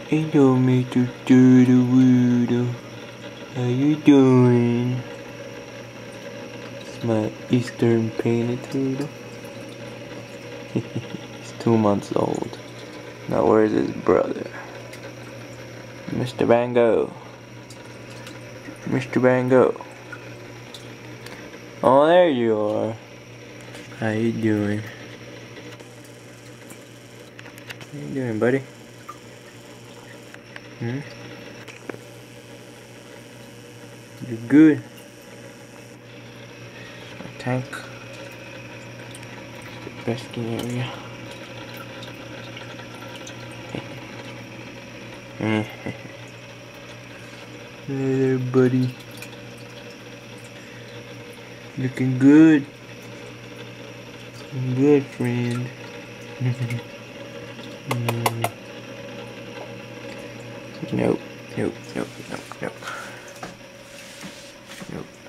Hello, Mr. Turtle Woodle. How you doing? It's my Eastern painted turtle. He's 2 months old. Now where's his brother? Mr. Bango. Mr. Bango. Oh, there you are. How you doing? How you doing, buddy? You good? My tank. The resting area. Hey there, buddy. Looking good. Looking good, friend. Nope, nope, nope, nope, nope. Nope.